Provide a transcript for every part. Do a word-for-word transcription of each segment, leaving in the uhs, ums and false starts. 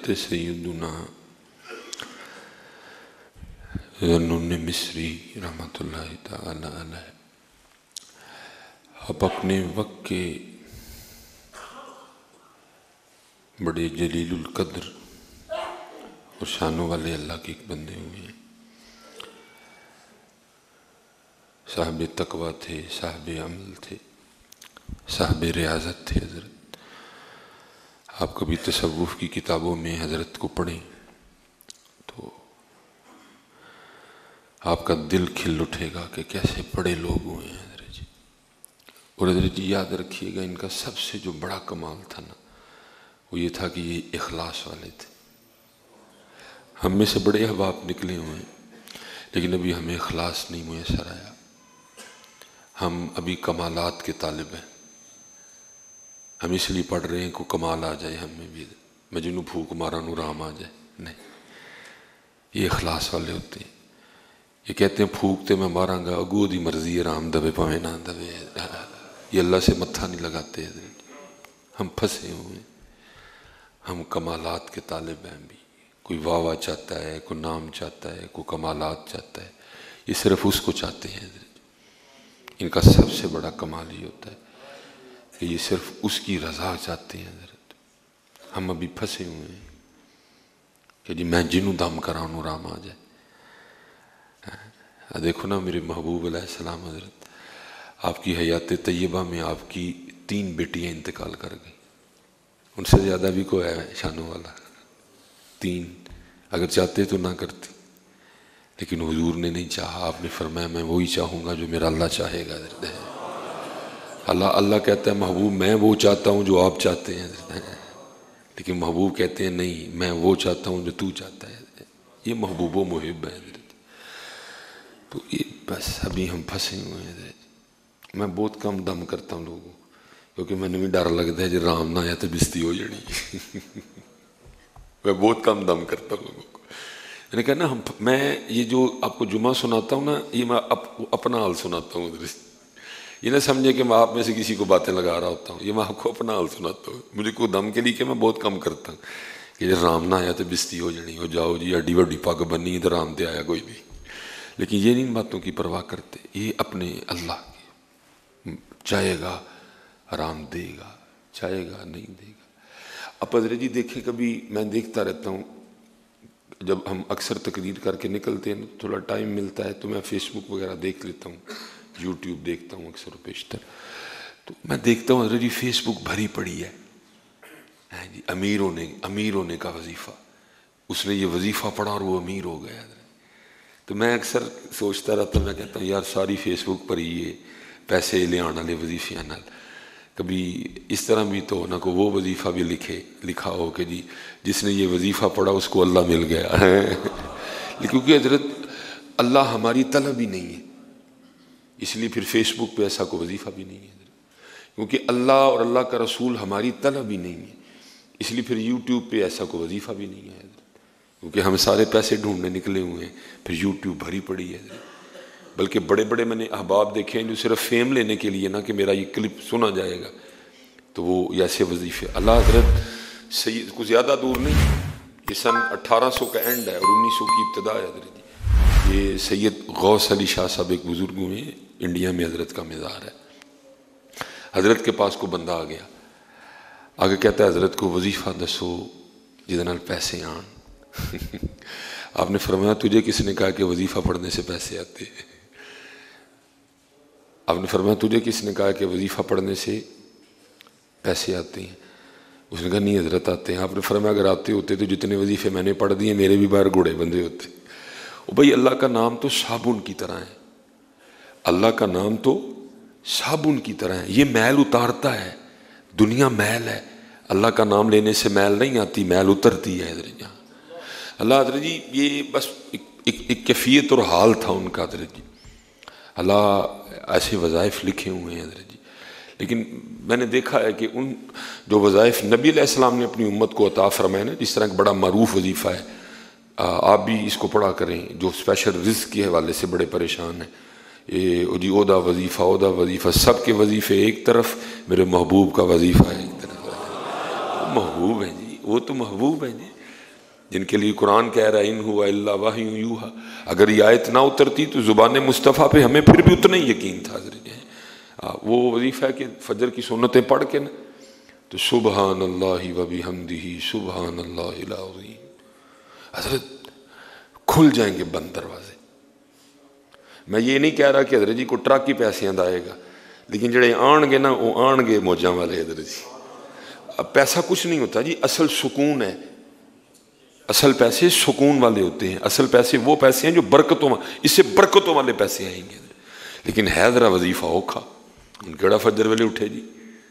حضرت سیدنا ذوالنون مصری رحمۃ اللہ تعالی علیہ آپ اپنے وقت کے بڑے جلیل القدر اور شانوں والے اللہ کے ایک بندے ہوئے ہیں. صاحب تقویٰ تھے، صاحب عمل تھے، صاحب ریاضت تھے حضرت. آپ کبھی تصوف کی کتابوں میں حضرت کو پڑھیں تو آپ کا دل کھل اٹھے گا کہ کیسے بڑے لوگ ہوئے ہیں حضرت جی. اور حضرت جی یاد رکھیے گا، ان کا سب سے جو بڑا کمال تھا نا، وہ یہ تھا کہ یہ اخلاص والے تھے. ہم میں سے بڑے احباب نکلے ہوئے ہیں لیکن ابھی ہمیں اخلاص نہیں میسر آیا. ہم ابھی کمالات کے طالب ہیں. ہم اس لیے پڑھ رہے ہیں کہ کمال آ جائے ہم میں بھی، مجنوں پھوک مارا نو رام آ جائے. نہیں، یہ اخلاص والے ہوتے ہیں. یہ کہتے ہیں پھوکتے میں ماراں گا، اگو دی مرضی ہے، رام دوے پاویں نہ دوے. یہ اللہ سے متھا نہیں لگاتے حضرت. ہم پھنسے ہوئے ہیں. ہم کمالات کے طالب ہیں بھی. کوئی واہ واہ چاہتا ہے، کوئی نام چاہتا ہے، کوئی کمالات چاہتا ہے. یہ صرف اس کو چاہتے ہیں حضرت. ان کا سب سے بڑا کمال یہ ہوتا ہے کہ یہ صرف اس کی رضا چاہتے ہیں حضرت. ہم ابھی پھنسے ہوئے ہیں کہ جی میں جنوں دم کراؤں رام آ جائے. دیکھو نا میرے محبوب علیہ السلام حضرت، آپ کی حیات طیبہ میں آپ کی تین بیٹیاں انتقال کر گئی. ان سے زیادہ بھی کوئی ہے شانوں والا؟ تین. اگر چاہتے تو نہ کرتی، لیکن حضور نے نہیں چاہا. آپ نے فرمایا میں وہی چاہوں گا جو میرا اللہ چاہے گا. اللہ اللہ کہتا ہے محبوب میں وہ چاہتا ہوں جو آپ چاہتے ہیں، لیکن محبوب کہتے ہیں نہیں میں وہ چاہتا ہوں جو تو چاہتا ہے. یہ محبوب و محب ہے حضرت. تو یہ بس ابھی ہم پھنسے ہوئے ہیں حضرت. میں بہت کم دم کرتا ہوں لوگوں، کیونکہ میں نے بھی ڈر لگتا ہے جی رام نہ آیا تو بستی ہو جانی. میں بہت کم دم کرتا ہوں لوگوں کو. میں نے کہا نا ہم میں یہ جو آپ کو جمعہ سناتا ہوں نا، یہ میں اپنا حال سناتا ہوں حضرت. یہ نہ سمجھے کہ میں آپ میں سے کسی کو باتیں لگا رہا ہوتا ہوں. یہ میں آپ کو اپنا حال سناتا ہوں. مجھے کوئی دم کے لیے کہ میں بہت کم کرتا ہوں کہ جی رام نہ آیا تو بستی ہو جانی. ہو جاؤ جی اڈی وڈی پگ بنی تو رام تے آیا کوئی نہیں. لیکن یہ نہیں باتوں کی پرواہ کرتے. یہ اپنے اللہ کی چاہے گا آرام دے گا، چاہے گا نہیں دے گا. اب حضرت جی دیکھیں، کبھی میں دیکھتا رہتا ہوں جب ہم اکثر تقریر کر کے نکلتے ہیں تھوڑا ٹائم ملتا ہے تو میں فیس بک وغیرہ دیکھ لیتا ہوں، یوٹیوب دیکھتا ہوں اکثر و بیشتر. تو میں دیکھتا ہوں حضرت جی فیس بک بھری پڑی ہے جی امیر ہونے امیر ہونے کا وظیفہ. اس نے یہ وظیفہ پڑھا اور وہ امیر ہو گیا. تو میں اکثر سوچتا رہتا ہوں، میں کہتا ہوں یار ساری فیس بک پر یہ پیسے لے آنے والے وظیفیاں نال کبھی اس طرح بھی تو نہ کو وہ وظیفہ بھی لکھے لکھا ہو کہ جی جس نے یہ وظیفہ پڑھا اس کو اللہ مل گیا. کیونکہ حضرت اللہ ہماری طلب ہی نہیں ہے، اس لیے پھر فیس بک پہ ایسا کوئی وظیفہ بھی نہیں ہے. کیونکہ اللہ اور اللہ کا رسول ہماری طلب ہی نہیں ہے، اس لیے پھر یوٹیوب پہ ایسا کوئی وظیفہ بھی نہیں ہے. کیونکہ ہم سارے پیسے ڈھونڈنے نکلے ہوئے ہیں، پھر یوٹیوب بھری پڑی ہے. بلکہ بڑے بڑے میں نے احباب دیکھے ہیں جو صرف فیم لینے کے لیے نا کہ میرا یہ کلپ سنا جائے گا تو وہ ایسے وظیفے. اللہ حضرت سید کو زیادہ دور نہیں، یہ سن اٹھارہ سو کا اینڈ ہے اور انیس سو کی ابتدا ہے حضرت جی. یہ سید غوث علی شاہ صاحب ایک بزرگ ہوئے ہیں، انڈیا میں حضرت کا مزار ہے. حضرت کے پاس کو بندہ آ گیا، آگے کہتا ہے حضرت کو وظیفہ دسو جہاں نال پیسے آن. آپ نے فرمایا تجھے کس نے کہا کہ وظیفہ پڑھنے سے پیسے آتے ہیں؟ آپ نے فرمایا تجھے کس نے کہا کہ وظیفہ پڑھنے سے پیسے آتے ہیں؟ اس نے کہا نہیں حضرت آتے ہیں. آپ نے فرمایا اگر آتے ہوتے تو جتنے وظیفے میں نے پڑھ دیے میرے بھی باہر گھوڑے بندے ہوتے. او بھائی اللہ کا نام تو صابن کی طرح ہے. اللہ کا نام تو صابن کی طرح ہے، یہ میل اتارتا ہے. دنیا میل ہے، اللہ کا نام لینے سے میل نہیں آتی، میل اترتی ہے. حضرت جہاں اللہ حضرت جی یہ بس ایک, ایک, ایک کیفیت اور حال تھا ان کا. حضرت جی اللہ ایسے وظائف لکھے ہوئے ہیں حضرت جی. لیکن میں نے دیکھا ہے کہ ان جو وظائف نبی علیہ السلام نے اپنی امت کو عطا فرمائے نا، جس طرح ایک بڑا معروف وظیفہ ہے، آپ بھی اس کو پڑھا کریں جو اسپیشل رزق کے حوالے سے بڑے پریشان ہیں. یہ جی عہدہ وظیفہ عہدہ وظیفہ، سب کے وظیفے ایک طرف، میرے محبوب کا وظیفہ ہے ایک طرف. وہ محبوب ہیں جی، وہ تو محبوب ہیں جی. جن کے لیے قرآن کہہ رہا ہے ان ہوا الا وحی یوحی، اگر یہ آیت نہ اترتی تو زبان مصطفیٰ پہ ہمیں پھر بھی اتنا ہی یقین تھا حضرت۔ وہ وظیفہ ہے کہ فجر کی سنتیں پڑھ کے نا تو سبحان اللہ و بحمدہ سبحان اللہ العظیم، حضرت کھل جائیں گے بند دروازے۔ میں یہ نہیں کہہ رہا کہ حضرت جی کو ٹرک ہی پیسے آئے گا، لیکن جڑے آن گے نا وہ آن گے موجاں والے حضرت جی۔ اب پیسہ کچھ نہیں ہوتا جی، اصل سکون ہے، اصل پیسے سکون والے ہوتے ہیں، اصل پیسے وہ پیسے ہیں جو برکتوں، اس سے برکتوں والے پیسے آئیں گے۔ لیکن ہے ذرا وظیفہ اوکھا، کیڑا فجر ویلے اٹھے جی،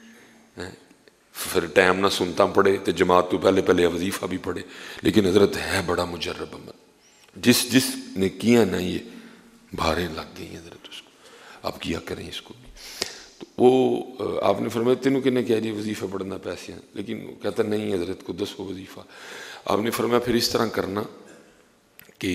پھر ٹائم نہ سنتا پڑے تو جماعت تو پہلے پہلے وظیفہ بھی پڑھے، لیکن حضرت ہے بڑا مجرب عمل، جس جس نے کیا نا یہ بھاریں لگ گئی ہیں حضرت اس کو، اب کیا کریں اس کو بھی۔ تو وہ آپ نے فرمایا تینوں کنے کہہ جی وظیفہ پڑھنا پیسے ہیں، لیکن وہ کہتا نہیں حضرت کو دس ہو وظیفہ۔ آپ نے فرمایا پھر اس طرح کرنا کہ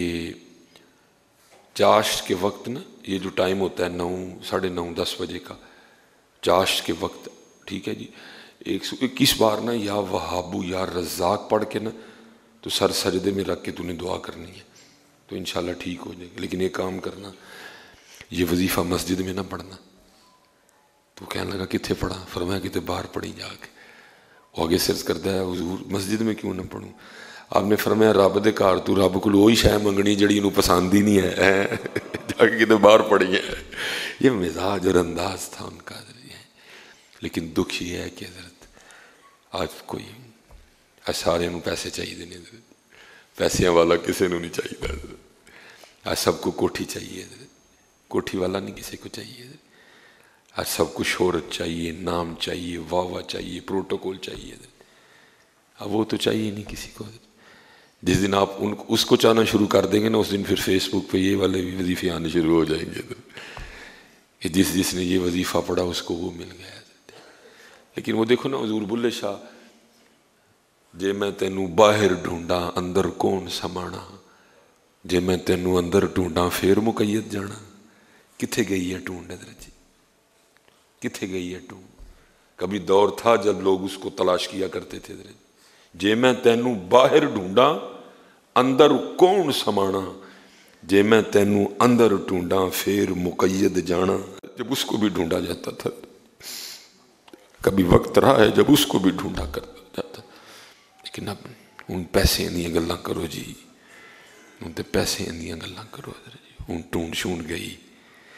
چاشت کے وقت نا، یہ جو ٹائم ہوتا ہے نو ساڑھے نو دس بجے کا چاشت کے وقت، ٹھیک ہے جی، ایک سو اکیس بار نا یا وہابو یا رزاق پڑھ کے نا تو سر سجدے میں رکھ کے تو نے دعا کرنی ہے، تو انشاءاللہ ٹھیک ہو جائے گا۔ لیکن ایک کام کرنا، یہ وظیفہ مسجد میں نہ پڑھنا۔ تو کہنے لگا کتنے پڑھا؟ فرمایا کتنے باہر پڑھی جا کے۔ وہ آگے سرچ کرتا ہے حضور مسجد میں کیوں نہ پڑھوں؟ آپ نے فرمایا رب دے گھر تو رب کو وہی شے منگنی جڑی انہوں پسند ہی نہیں ہے، جا کے کتنے باہر پڑھی ہے۔ یہ مزاج اور انداز تھا ان کا حضرت۔ لیکن دکھ یہ ہے کہ حضرت آج کوئی آج سارے نو پیسے چاہیے نہیں حضرت، پیسیاں والا کسی نو نہیں چاہیے حضرت، آج سب کو کوٹھی چاہیے حضرت، کوٹھی والا نہیں کسی کو چاہیے حضرت، آج سب کو شہرت چاہیے، نام چاہیے، واہ واہ چاہیے، پروٹوکول چاہیے حضرت، اب وہ تو چاہیے نہیں کسی کو حضرت۔ جس دن آپ ان کو اس کو چاہنا شروع کر دیں گے نا، اس دن پھر فیس بک پہ یہ والے بھی وظیفے آنے شروع ہو جائیں گے کہ جس جس نے یہ وظیفہ پڑھا اس کو وہ مل گیا۔ لیکن وہ دیکھو نا حضور بلے شاہ، جے میں تینوں باہر ڈھونڈا اندر کون سمانا، جے میں تینوں اندر ڈھونڈا پھر مقید جانا۔ کتھے گئی ہے ڈھونڈ حضرت جی، کتھے گئی ہے ڈھونڈ؟ کبھی دور تھا جب لوگ اس کو تلاش کیا کرتے تھے حضرت، جے میں تینوں باہر ڈھونڈا اندر کون سمانا، جے میں تینوں اندر ڈھونڈا پھر مقید جانا۔ جب اس کو بھی ڈھونڈا جاتا تھا، کبھی وقت رہا ہے جب اس کو بھی ڈھونڈا کرتا جاتا، لیکن اب ان پیسے اندیاں گلاں کرو جی، ان تے پیسے اندیاں گلاں کرو حضرت جی، ان ٹونڈ شونڈ گئی،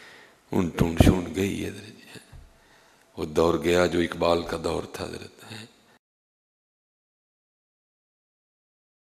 ان ٹونڈ شونڈ گئی حضرت جی۔ وہ دور گیا جو اقبال کا دور تھا حضرت،